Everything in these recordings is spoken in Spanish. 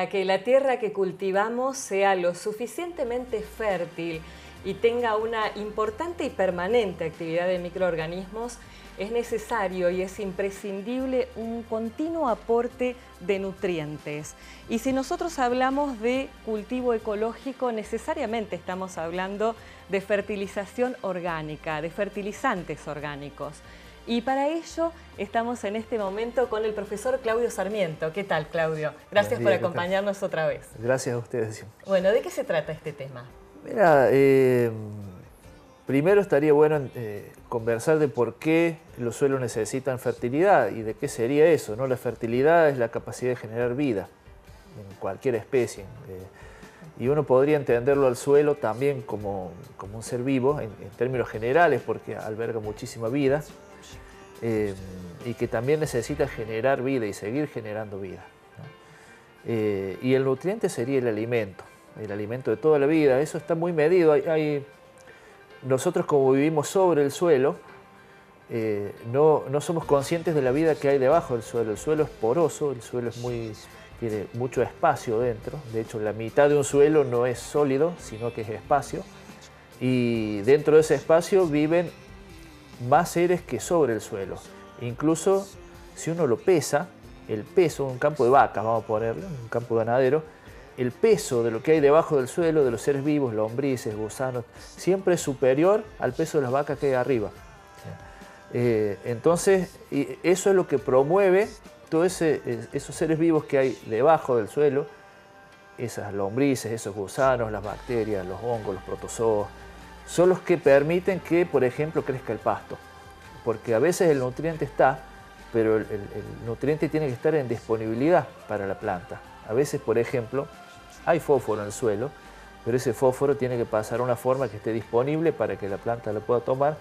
Para que la tierra que cultivamos sea lo suficientemente fértil y tenga una importante y permanente actividad de microorganismos, es necesario y es imprescindible un continuo aporte de nutrientes. Y si nosotros hablamos de cultivo ecológico, necesariamente estamos hablando de fertilización orgánica, de fertilizantes orgánicos. Y para ello estamos en este momento con el profesor Claudio Sarmiento. ¿Qué tal, Claudio? Gracias por acompañarnos otra vez. Gracias a ustedes. Bueno, ¿de qué se trata este tema? Mira, primero estaría bueno conversar de por qué los suelos necesitan fertilidad y de qué sería eso, ¿no? La fertilidad es la capacidad de generar vida en cualquier especie. Y uno podría entenderlo al suelo también como un ser vivo en términos generales, porque alberga muchísima vida y que también necesita generar vida y seguir generando vida, ¿no? Y el nutriente sería el alimento de toda la vida. Eso está muy medido. Nosotros, como vivimos sobre el suelo, no somos conscientes de la vida que hay debajo del suelo. El suelo es poroso, el suelo tiene mucho espacio dentro. De hecho, la mitad de un suelo no es sólido, sino que es espacio. Y dentro de ese espacio viven más seres que sobre el suelo. Incluso si uno lo pesa, el peso de un campo de vacas, vamos a ponerlo, un campo ganadero, el peso de lo que hay debajo del suelo, de los seres vivos, lombrices, gusanos, siempre es superior al peso de las vacas que hay arriba. Entonces, eso es lo que promueve todos esos seres vivos que hay debajo del suelo, esas lombrices, esos gusanos, las bacterias, los hongos, los protozoos, son los que permiten que, por ejemplo, crezca el pasto. Porque a veces el nutriente está, pero el nutriente tiene que estar en disponibilidad para la planta. A veces, por ejemplo, hay fósforo en el suelo, pero ese fósforo tiene que pasar a una forma que esté disponible para que la planta lo pueda tomar.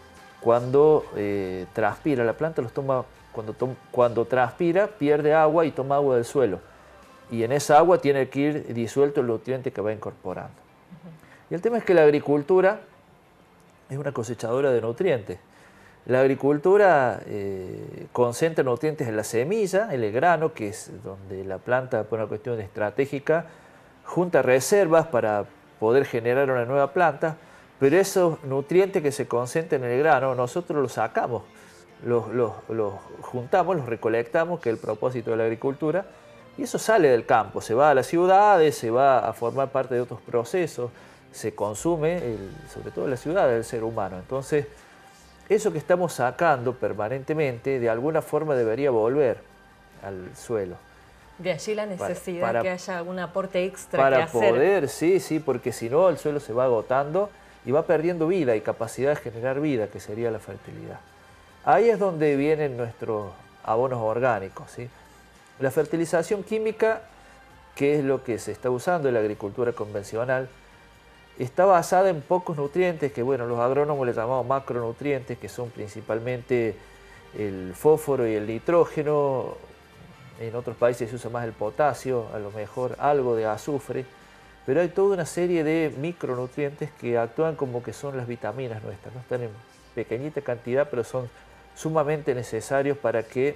Cuando transpira, la planta los toma, cuando transpira, pierde agua y toma agua del suelo. Y en esa agua tiene que ir disuelto el nutriente que va incorporando. Y el tema es que la agricultura es una cosechadora de nutrientes. La agricultura concentra nutrientes en la semilla, en el grano, que es donde la planta, por una cuestión estratégica, junta reservas para poder generar una nueva planta, pero esos nutrientes que se concentran en el grano, nosotros los sacamos, los juntamos, los recolectamos, que es el propósito de la agricultura, y eso sale del campo, se va a las ciudades, se va a formar parte de otros procesos, se consume, sobre todo en las ciudades, el ser humano. Entonces, eso que estamos sacando permanentemente, de alguna forma debería volver al suelo. De allí la necesidad que haya algún aporte extra para que hacer. Para poder, sí, porque si no el suelo se va agotando y va perdiendo vida y capacidad de generar vida, que sería la fertilidad. Ahí es donde vienen nuestros abonos orgánicos, ¿sí? La fertilización química, que es lo que se está usando en la agricultura convencional, está basada en pocos nutrientes que, bueno, los agrónomos le llamamos macronutrientes, que son principalmente el fósforo y el nitrógeno. En otros países se usa más el potasio, a lo mejor algo de azufre, pero hay toda una serie de micronutrientes que actúan como que son las vitaminas nuestras, ¿no? Están en pequeñita cantidad, pero son sumamente necesarios para que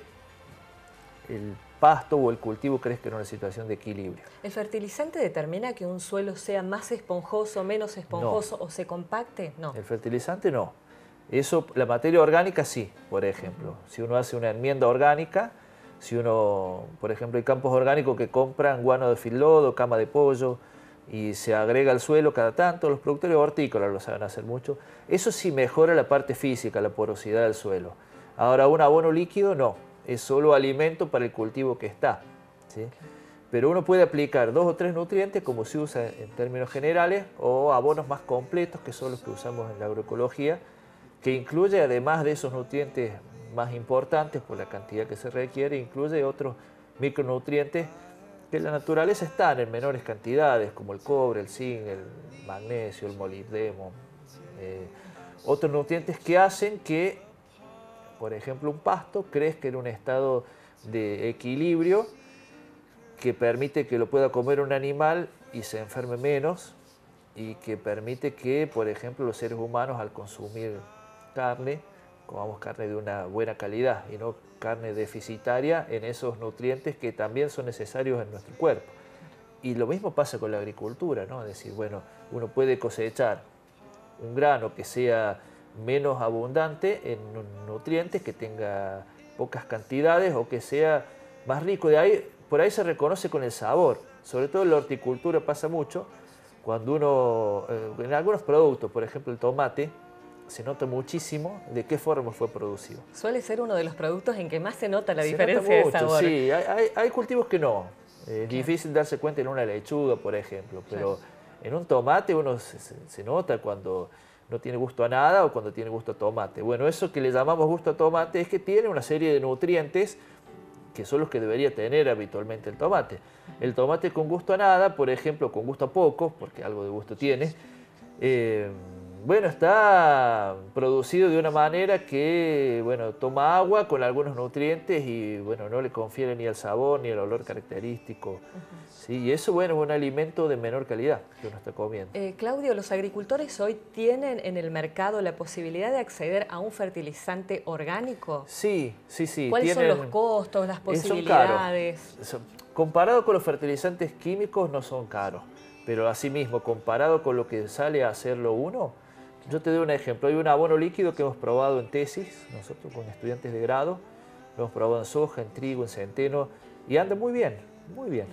el pasto o el cultivo crezca en una situación de equilibrio. ¿El fertilizante determina que un suelo sea más esponjoso, menos esponjoso o se compacte? No. El fertilizante no. Eso, la materia orgánica sí, por ejemplo. Si uno hace una enmienda orgánica, si uno, por ejemplo, hay campos orgánicos que compran guano de feedlot, cama de pollo, y se agrega al suelo cada tanto, los productores hortícolas lo saben hacer mucho, eso sí mejora la parte física, la porosidad del suelo. Ahora, un abono líquido no. Es solo alimento para el cultivo que está, ¿sí? Pero uno puede aplicar 2 o 3 nutrientes, como se usa en términos generales, o abonos más completos, que son los que usamos en la agroecología, que incluye, además de esos nutrientes más importantes por la cantidad que se requiere, incluye otros micronutrientes que en la naturaleza están en menores cantidades, como el cobre, el zinc, el magnesio, el molibdeno, otros nutrientes que hacen que, por ejemplo, un pasto crezca en un estado de equilibrio que permite que lo pueda comer un animal y se enferme menos, y que permite que, por ejemplo, los seres humanos, al consumir carne, comamos carne de una buena calidad y no carne deficitaria en esos nutrientes que también son necesarios en nuestro cuerpo. Y lo mismo pasa con la agricultura, ¿no? Es decir, bueno, uno puede cosechar un grano que sea menos abundante en nutrientes, que tenga pocas cantidades o que sea más rico. Por ahí se reconoce con el sabor. Sobre todo en la horticultura pasa mucho. Cuando uno, en algunos productos, por ejemplo el tomate, se nota muchísimo de qué forma fue producido. Suele ser uno de los productos en que más se nota la diferencia de sabor. Sí, hay cultivos que no. Es difícil darse cuenta en una lechuga, por ejemplo, pero en un tomate uno se nota cuando no tiene gusto a nada o cuando tiene gusto a tomate. Bueno, eso que le llamamos gusto a tomate es que tiene una serie de nutrientes que son los que debería tener habitualmente el tomate. El tomate con gusto a nada, por ejemplo, con gusto a poco, porque algo de gusto tiene, bueno, está producido de una manera que, bueno, toma agua con algunos nutrientes y, bueno, no le confiere ni el sabor ni el olor característico. ¿Sí? Y eso, bueno, es un alimento de menor calidad que uno está comiendo. Claudio, ¿los agricultores hoy tienen en el mercado la posibilidad de acceder a un fertilizante orgánico? Sí, sí, sí. ¿Cuáles son los costos, las posibilidades? Son caros. Comparado con los fertilizantes químicos no son caros, pero asimismo, comparado con lo que sale a hacerlo uno, yo te doy un ejemplo. Hay un abono líquido que hemos probado en tesis, nosotros con estudiantes de grado, lo hemos probado en soja, en trigo, en centeno, y anda muy bien, muy bien.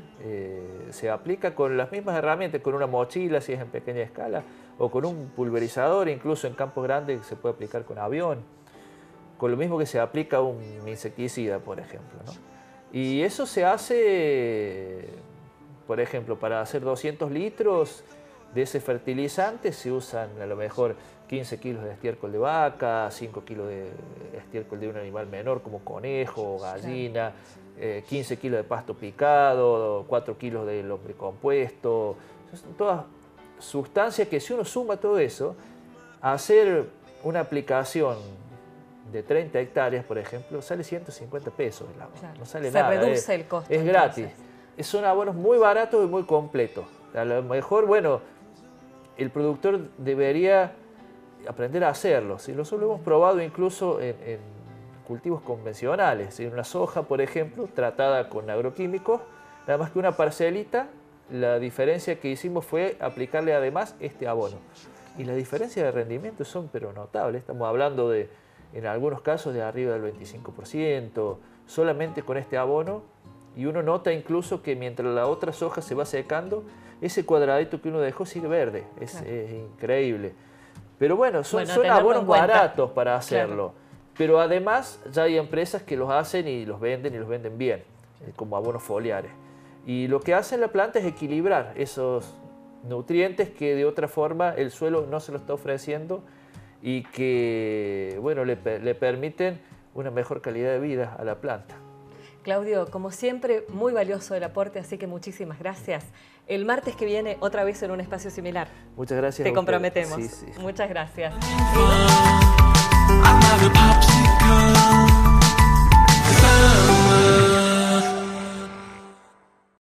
Se aplica con las mismas herramientas, con una mochila si es en pequeña escala, o con un pulverizador, incluso en campos grandes se puede aplicar con avión, con lo mismo que se aplica un insecticida, por ejemplo, ¿no? Y eso se hace, por ejemplo, para hacer 200 litros de ese fertilizante se usan a lo mejor 15 kilos de estiércol de vaca, 5 kilos de estiércol de un animal menor como conejo, gallina, 15 kilos de pasto picado, 4 kilos de lombricompuesto. Son todas sustancias que si uno suma todo eso, hacer una aplicación de 30 hectáreas, por ejemplo, sale 150 pesos el agua. Claro. No sale nada. Se reduce el costo. Es gratis. Son abonos muy baratos y muy completos. A lo mejor, bueno, el productor debería aprender a hacerlo. Si nosotros lo hemos probado incluso en cultivos convencionales, en una soja, por ejemplo, tratada con agroquímicos, nada más que una parcelita, la diferencia que hicimos fue aplicarle además este abono. Y las diferencias de rendimiento son pero notables. Estamos hablando de, en algunos casos, de arriba del 25%, solamente con este abono. Y uno nota incluso que mientras la otra soja se va secando, ese cuadradito que uno dejó sigue verde. Es increíble. Pero bueno, son abonos baratos para hacerlo. Claro. Pero además ya hay empresas que los hacen y los venden bien, como abonos foliares. Y lo que hace la planta es equilibrar esos nutrientes que de otra forma el suelo no se lo está ofreciendo y que, bueno, le permiten una mejor calidad de vida a la planta. Claudio, como siempre, muy valioso el aporte, así que muchísimas gracias. El martes que viene, otra vez en un espacio similar. Muchas gracias. Te comprometemos. Sí, sí. Muchas gracias. I'm not a popsicle.